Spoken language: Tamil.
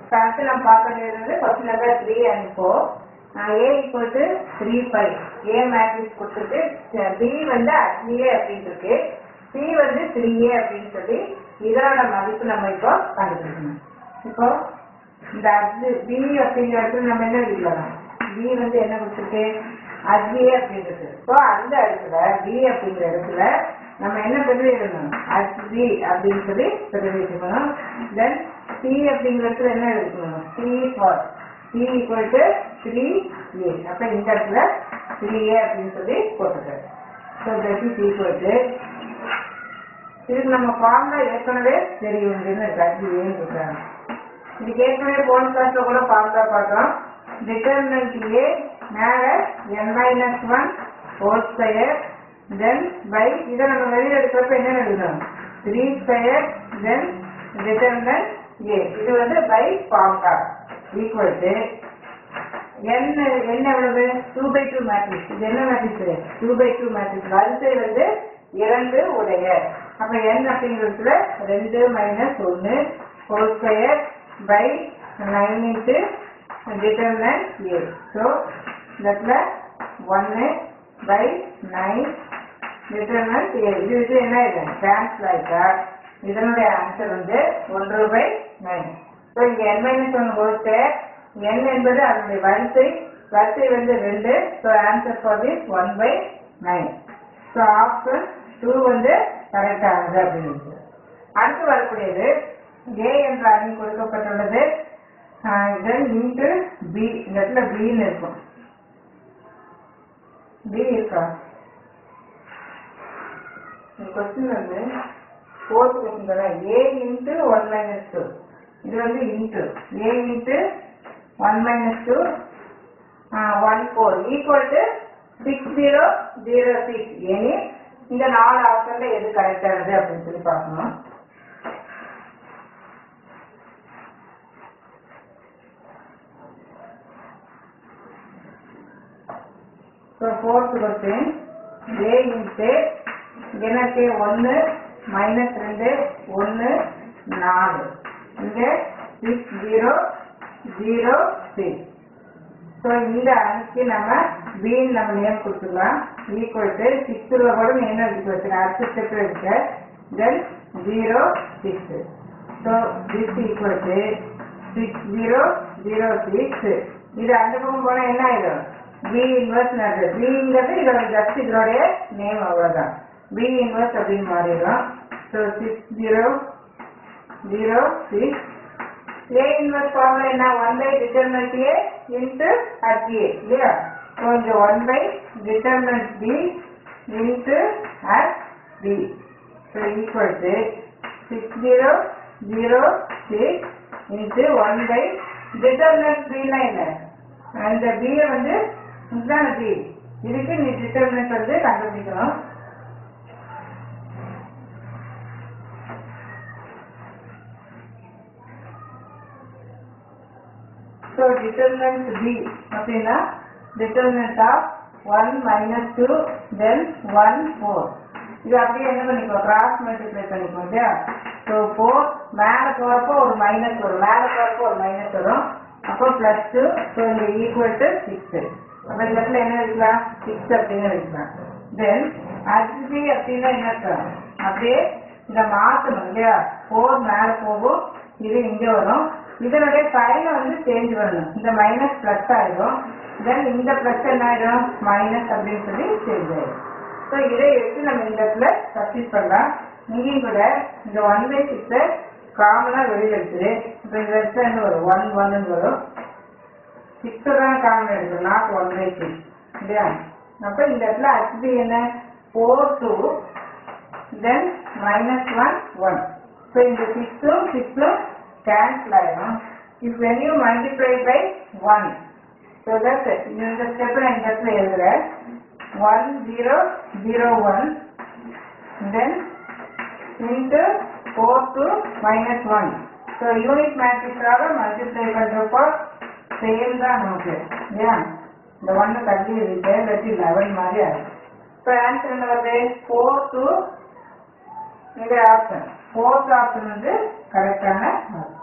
அடுத்து நம்ம பார்க்க வேண்டியது question number 3 and 4. A equal to 3, 5. A matrix கொடுத்துட்டு B வந்து HA அப்படின்னு இருக்கு, C வந்து 3A அப்படின்னு சொல்லி இதனோட மதிப்பு நம்ம இப்போ கண்டுபிடிக்கணும். இப்போ இந்த B அப்படிங்கிற இடத்துல நம்ம என்ன எழுதிக்கலாம்? B வந்து என்ன கொடுத்துருக்கு? HA அப்படின்றது. இப்போ அந்த இடத்துல B அப்படிங்கிற இடத்துல நம்ம என்ன பிரதிநிதிக்கணும்? HB அப்படின்னு சொல்லி பிரதிநிதிக்கணும். தென் C அப்படிங்கிற இடத்துல என்ன எழுதிக்கணும்? C for C equal to 3A. அப்ப இந்த இடத்துல 3A அப்படின்னு சொல்லி போட்டுருக்காரு. So that is equal to இதுக்கு நம்ம ஃபார்முலா ஏற்கனவே தெரியும். HBAன்னு இருக்காங்க. இதுக்கு ஏற்கனவே போன கிளாஸ்ல கூட ஃபார்முலா பார்த்தோம். டிட்டர்மினன்ட் A மேல n-1 whole square then by இதை நம்ம வெளியில் எடுக்கிறப்ப என்ன எழுதணும்? 3 square then determinant A. இது வந்து by formula equal to n எவ்வளவு? 2/2 மேட்ரிக்ஸ். இது என்ன மேட்ரிக்ஸ்? 2/2 மேட்ரிக்ஸ். வரிசை வந்து 2 உடைய. அப்ப n அப்படிங்கிறதுல 2 - 1 whole square by 9 into determinant A. So that's 1 by 9 determinant A. இது என்ன இது? கேன்சல் ஆயிட்டா இதனுடைய ஆன்சர் வந்து 1/9. ஸோ இங்க n-1 whole square, n என்பது அதனுடைய வரிசை வந்து 2. So answer for this 1/9. So option 2 வந்து கரெக்டானது அப்படின்னு. அடுத்து வரக்கூடியது A என்ற அணி கொடுக்கப்பட்டுள்ளது. Then into B. இந்த இடத்துல Bன்னு இருக்கும். B இருக்கா? இந்த கொஸ்டின் வந்து 4th கொஸ்டின் தானே. A into 1 - 2. இது வந்து into A into 1 - 2 14 equal to 6006. Any இந்த 4 ஆப்ஷன்ல எது கரெக்டானது அப்படின்னு சொல்லி பார்க்கணும். So 4th question A into எனக்கு 1 - 2 1 4 இங்க 6006. ஸோ இந்த அணிக்கு நம்ம B நம்ம நேம் கொடுத்துக்கலாம். ஈக்குவல் டு 6 கூட நேம் எடுத்து வச்சுருக்கேன். அடுத்த ஸ்டெப் இருக்கு. Then 06. So this equal to 6006. இது அந்த பக்கம் போனால் என்ன ஆயிடும்? B இன்வெர்ஸ் நடக்குது. Bங்கிறது இதோட ஜஸ்ட் இதோடைய நேம் அவ்வளோதான். B இன்வெர்ஸ் அப்படின்னு மாறிடும். ஸோ 6006. A inverse formula என்ன? 1/determinant A into HA இல்லையா? ஸோ இங்க 1/determinant B into HB. So equal to 6006 into 1/determinant B னா என்ன? அந்த B வந்து இதுதான் B. இதுக்கு நீ determinant வந்து கண்டுபிடிக்கணும். So determinant B அப்படின்னா determinant of 1 - 2 then 1 4. இது அப்படியே என்ன பண்ணிக்கோ? கிராஸ் மல்டிப்ளை பண்ணிக்கோ இல்லையா? ஸோ 4 மேலே போகிறப்போ ஒரு மைனஸ் வரும், மேலே போகிறப்போ ஒரு மைனஸ் வரும், அப்போ +2. ஸோ இங்கே ஈக்குவல் டு 6. அப்போ இந்த இடத்துல என்ன வைக்கலாம்? 6 அப்படின்னு வைக்கலாம். தென் HB அப்படின்னா என்ன இருக்கும்? அப்படியே இதை மாற்றணும் இல்லையா? 4 மேலே போகும், இது இங்கே வரும். இதனுடைய சைனை வந்து சேஞ்ச் பண்ணணும். இந்த மைனஸ் பிளஸ் ஆயிடும். தென் இந்த பிளஸ் என்ன ஆயிடும்? மைனஸ் அப்படின்னு சொல்லி சேஞ்ச் ஆயிடும். ஸோ இதை எடுத்து நம்ம இந்த இடத்துல சப்ஸ்டிட் பண்ணலாம். இங்கேயும் கூட இந்த 1/6 காமனாக வெளியில் எடுத்துரு. இப்போ இந்த இடத்துல என்ன வரும்? 1 1ன்னு வரும். 6 தான் காமன் எடுக்கணும், நாட் 1/6 இல்லையா? அப்போ இந்த இடத்துல HB என்ன? 4 2 தென் -1 1. ஸோ இந்த 6ம் 6ம் cancel ஆயிடும். If when you multiply by 1, so that's it. இந்த ஸ்டெப் நான் இந்த இடத்துல எழுதுறேன். 1001 then into 4 to -1. So unit matrix ஆக multiply பண்றப்போ சேம் தான் நமக்கு இல்லையா? இந்த 1 தள்ளி இருக்கு, வெட்டி 11 மாதிரி ஆகும். இப்போ ஆன்சர் என்ன வருது? 4 to இந்த ஆப்ஷன் 4th ஆப்ஷன் வந்து கரெக்டான ஆப்ஷன்.